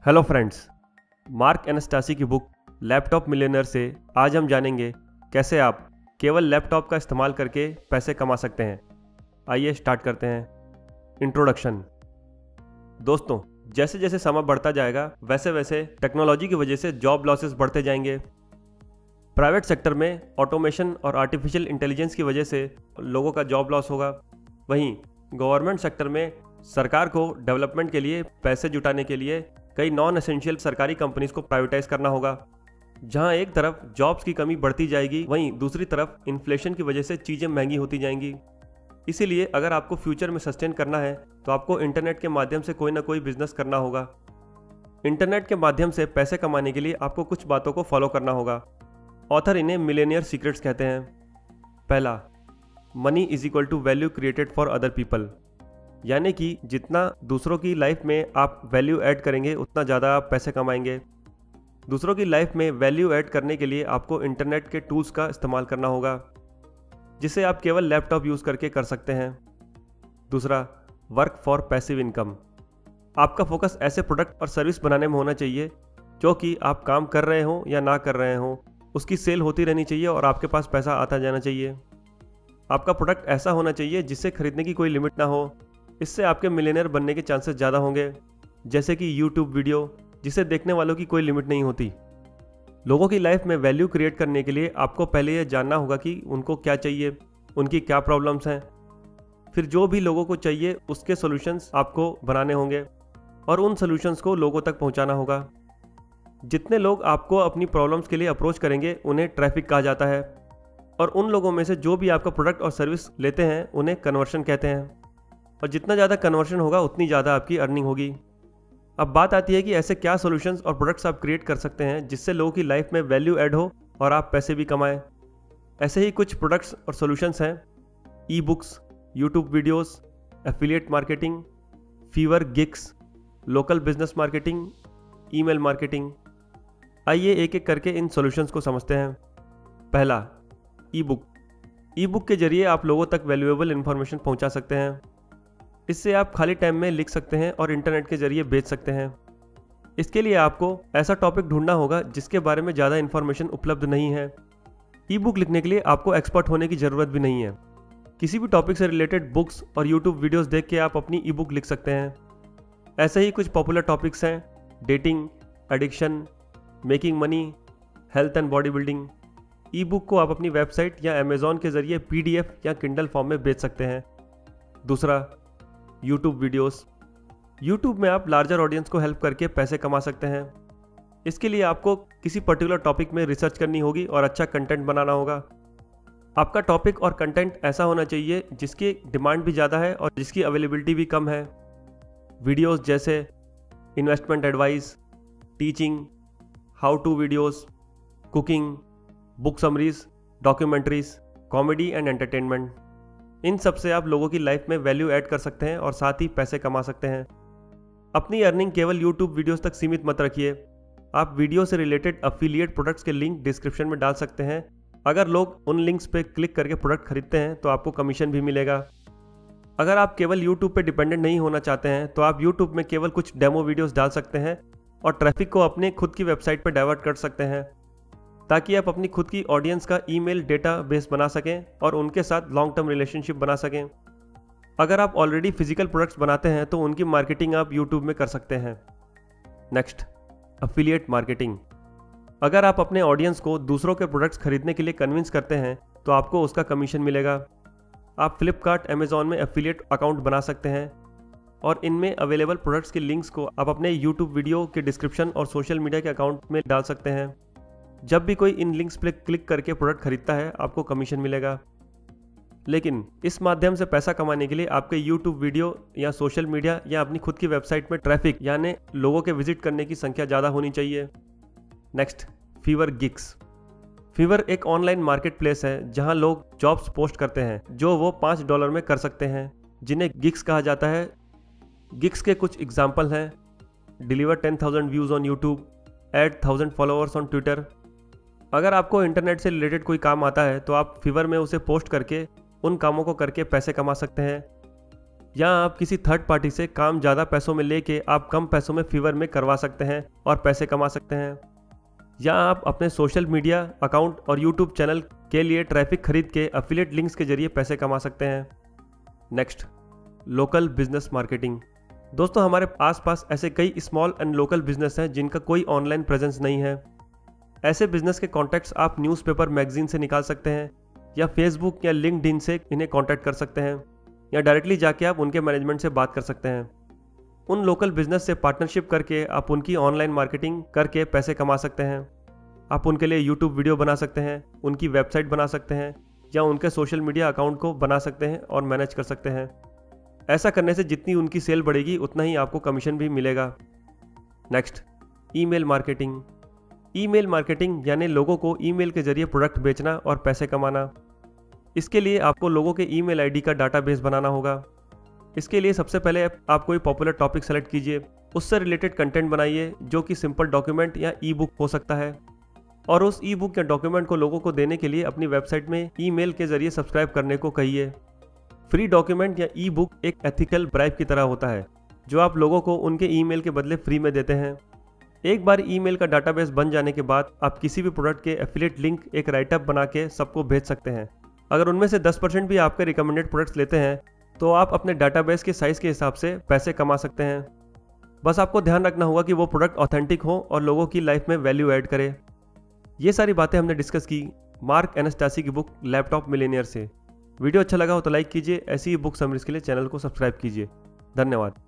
Hello friends, mark Anastasi की book laptop millionaire से आज हम जानेंगे कैसे आप केवल लैपटॉप का इस्तेमाल करके पैसे कमा सकते हैं। आइए स्टार्ट करते हैं। इंट्रोडक्शन। दोस्तों, जैसे जैसे समय बढ़ता जाएगा वैसे वैसे टेक्नोलॉजी की वजह से जॉब लॉसेस बढ़ते जाएंगे। प्राइवेट सेक्टर में ऑटोमेशन और आर्टिफिशियल इंटेलिजेंस की वजह से लोगों का जॉब लॉस होगा। वहीं गवर्नमेंट सेक्टर में सरकार को डेवलपमेंट के लिए पैसे जुटाने के लिए कई नॉन एसेंशियल सरकारी कंपनीज को प्राइवेटाइज करना होगा। जहां एक तरफ जॉब्स की कमी बढ़ती जाएगी, वहीं दूसरी तरफ इन्फ्लेशन की वजह से चीज़ें महंगी होती जाएंगी। इसीलिए अगर आपको फ्यूचर में सस्टेन करना है तो आपको इंटरनेट के माध्यम से कोई ना कोई बिजनेस करना होगा। इंटरनेट के माध्यम से पैसे कमाने के लिए आपको कुछ बातों को फॉलो करना होगा। ऑथर इन्हें मिलेनियर सीक्रेट्स कहते हैं। पहला, money is equal to value created for other people, यानी कि जितना दूसरों की लाइफ में आप वैल्यू ऐड करेंगे उतना ज़्यादा आप पैसे कमाएंगे। दूसरों की लाइफ में वैल्यू ऐड करने के लिए आपको इंटरनेट के टूल्स का इस्तेमाल करना होगा, जिसे आप केवल लैपटॉप यूज़ करके कर सकते हैं। दूसरा, वर्क फॉर पैसिव इनकम। आपका फोकस ऐसे प्रोडक्ट और सर्विस बनाने में होना चाहिए जो कि आप काम कर रहे हो या ना कर रहे हो, उसकी सेल होती रहनी चाहिए और आपके पास पैसा आता जाना चाहिए। आपका प्रोडक्ट ऐसा होना चाहिए जिससे खरीदने की कोई लिमिट ना हो। इससे आपके मिलियनेयर बनने के चांसेस ज़्यादा होंगे, जैसे कि यूट्यूब वीडियो जिसे देखने वालों की कोई लिमिट नहीं होती। लोगों की लाइफ में वैल्यू क्रिएट करने के लिए आपको पहले यह जानना होगा कि उनको क्या चाहिए, उनकी क्या प्रॉब्लम्स हैं। फिर जो भी लोगों को चाहिए उसके सॉल्यूशंस आपको बनाने होंगे और उन सॉल्यूशंस को लोगों तक पहुंचाना होगा। जितने लोग आपको अपनी प्रॉब्लम्स के लिए अप्रोच करेंगे उन्हें ट्रैफिक कहा जाता है, और उन लोगों में से जो भी आपका प्रोडक्ट और सर्विस लेते हैं उन्हें कन्वर्शन कहते हैं। और जितना ज़्यादा कन्वर्शन होगा उतनी ज़्यादा आपकी अर्निंग होगी। अब बात आती है कि ऐसे क्या सॉल्यूशंस और प्रोडक्ट्स आप क्रिएट कर सकते हैं जिससे लोगों की लाइफ में वैल्यू ऐड हो और आप पैसे भी कमाएं। ऐसे ही कुछ प्रोडक्ट्स और सॉल्यूशंस हैं: e books, YouTube videos, affiliate marketing, Fiverr gigs, local business marketing, email marketing. आइए एक एक करके इन सॉल्यूशंस को समझते हैं। पहला, ई बुक। ई बुक के जरिए आप लोगों तक वैल्यूएबल इंफॉर्मेशन पहुंचा सकते हैं। इससे आप खाली टाइम में लिख सकते हैं और इंटरनेट के जरिए बेच सकते हैं। इसके लिए आपको ऐसा टॉपिक ढूंढना होगा जिसके बारे में ज़्यादा इन्फॉर्मेशन उपलब्ध नहीं है। ई बुक लिखने के लिए आपको एक्सपर्ट होने की ज़रूरत भी नहीं है। किसी भी टॉपिक से रिलेटेड बुक्स और यूट्यूब वीडियोस देख के आप अपनी ई बुक लिख सकते हैं। ऐसे ही कुछ पॉपुलर टॉपिक्स हैं: dating, addiction, making money, health and body building. E book को आप अपनी वेबसाइट या अमेजॉन के जरिए PDF या किंडल फॉर्म में बेच सकते हैं। दूसरा, यूट्यूब वीडियोस। यूट्यूब में आप लार्जर ऑडियंस को हेल्प करके पैसे कमा सकते हैं। इसके लिए आपको किसी पर्टिकुलर टॉपिक में रिसर्च करनी होगी और अच्छा कंटेंट बनाना होगा। आपका टॉपिक और कंटेंट ऐसा होना चाहिए जिसकी डिमांड भी ज़्यादा है और जिसकी अवेलेबिलिटी भी कम है। वीडियोस जैसे investment advice, teaching, how to videos, cooking, book summaries, documentaries, comedy and entertainment. इन सब से आप लोगों की लाइफ में वैल्यू ऐड कर सकते हैं और साथ ही पैसे कमा सकते हैं। अपनी अर्निंग केवल यूट्यूब वीडियोस तक सीमित मत रखिए। आप वीडियो से रिलेटेड अफिलिएट प्रोडक्ट्स के लिंक डिस्क्रिप्शन में डाल सकते हैं। अगर लोग उन लिंक्स पे क्लिक करके प्रोडक्ट खरीदते हैं तो आपको कमीशन भी मिलेगा। अगर आप केवल यूट्यूब पे डिपेंडेंट नहीं होना चाहते हैं तो आप यूट्यूब में केवल कुछ डेमो वीडियोस डाल सकते हैं और ट्रैफिक को अपने खुद की वेबसाइट पर डाइवर्ट कर सकते हैं, ताकि आप अपनी खुद की ऑडियंस का ईमेल डेटाबेस बना सकें और उनके साथ लॉन्ग टर्म रिलेशनशिप बना सकें। अगर आप ऑलरेडी फिजिकल प्रोडक्ट्स बनाते हैं तो उनकी मार्केटिंग आप यूट्यूब में कर सकते हैं। Next, affiliate marketing. अगर आप अपने ऑडियंस को दूसरों के प्रोडक्ट्स खरीदने के लिए कन्विंस करते हैं तो आपको उसका कमीशन मिलेगा। आप फ्लिपकार्ट, अमेजॉन में एफिलिएट अकाउंट बना सकते हैं और इनमें अवेलेबल प्रोडक्ट्स के लिंक्स को आप अपने यूट्यूब वीडियो के डिस्क्रिप्शन और सोशल मीडिया के अकाउंट में डाल सकते हैं। जब भी कोई इन लिंक्स पर क्लिक करके प्रोडक्ट खरीदता है आपको कमीशन मिलेगा। लेकिन इस माध्यम से पैसा कमाने के लिए आपके यूट्यूब वीडियो या सोशल मीडिया या अपनी खुद की वेबसाइट में ट्रैफिक यानी लोगों के विजिट करने की संख्या ज़्यादा होनी चाहिए। Next, Fiverr gigs. फीवर एक ऑनलाइन मार्केट प्लेस है जहां लोग जॉब्स पोस्ट करते हैं जो वो $5 में कर सकते हैं, जिन्हें गिग्स कहा जाता है। गिग्स के कुछ एग्जाम्पल हैं: deliver 10,000 views on YouTube, add 1000 followers on Twitter. अगर आपको इंटरनेट से रिलेटेड कोई काम आता है तो आप फीवर में उसे पोस्ट करके उन कामों को करके पैसे कमा सकते हैं। या आप किसी थर्ड पार्टी से काम ज़्यादा पैसों में लेके आप कम पैसों में फीवर में करवा सकते हैं और पैसे कमा सकते हैं। या आप अपने सोशल मीडिया अकाउंट और यूट्यूब चैनल के लिए ट्रैफिक खरीद के एफिलिएट लिंक्स के जरिए पैसे कमा सकते हैं। Next, local business marketing. दोस्तों, हमारे आसपास ऐसे कई स्मॉल एंड लोकल बिजनेस हैं जिनका कोई ऑनलाइन प्रेजेंस नहीं है। ऐसे बिजनेस के कॉन्टैक्ट्स आप न्यूज़पेपर मैगजीन से निकाल सकते हैं या फेसबुक या लिंक्डइन से इन्हें कॉन्टैक्ट कर सकते हैं या डायरेक्टली जाके आप उनके मैनेजमेंट से बात कर सकते हैं। उन लोकल बिजनेस से पार्टनरशिप करके आप उनकी ऑनलाइन मार्केटिंग करके पैसे कमा सकते हैं। आप उनके लिए यूट्यूब वीडियो बना सकते हैं, उनकी वेबसाइट बना सकते हैं या उनके सोशल मीडिया अकाउंट को बना सकते हैं और मैनेज कर सकते हैं। ऐसा करने से जितनी उनकी सेल बढ़ेगी उतना ही आपको कमीशन भी मिलेगा। Next, email marketing. Email marketing यानी लोगों को ईमेल के जरिए प्रोडक्ट बेचना और पैसे कमाना। इसके लिए आपको लोगों के ईमेल आईडी का डाटाबेस बनाना होगा। इसके लिए सबसे पहले आप कोई पॉपुलर टॉपिक सेलेक्ट कीजिए, उससे रिलेटेड कंटेंट बनाइए जो कि सिंपल डॉक्यूमेंट या ई बुक हो सकता है, और उस ई बुक या डॉक्यूमेंट को लोगों को देने के लिए अपनी वेबसाइट में ईमेल के जरिए सब्सक्राइब करने को कहिए। फ्री डॉक्यूमेंट या ई बुक एक एथिकल ब्राइब की तरह होता है जो आप लोगों को उनके ईमेल के बदले फ्री में देते हैं। एक बार ईमेल का डाटाबेस बन जाने के बाद आप किसी भी प्रोडक्ट के एफिलिएट लिंक एक राइटअप बना के सबको भेज सकते हैं। अगर उनमें से 10% भी आपके रिकमेंडेड प्रोडक्ट्स लेते हैं तो आप अपने डाटाबेस के साइज़ के हिसाब से पैसे कमा सकते हैं। बस आपको ध्यान रखना होगा कि वो प्रोडक्ट ऑथेंटिक हो और लोगों की लाइफ में वैल्यू ऐड करे। ये सारी बातें हमने डिस्कस की मार्क एनास्टासी की बुक लैपटॉप मिलियनेयर से। वीडियो अच्छा लगा हो तो लाइक कीजिए। ऐसी ही बुक समरीज के लिए चैनल को सब्सक्राइब कीजिए। धन्यवाद।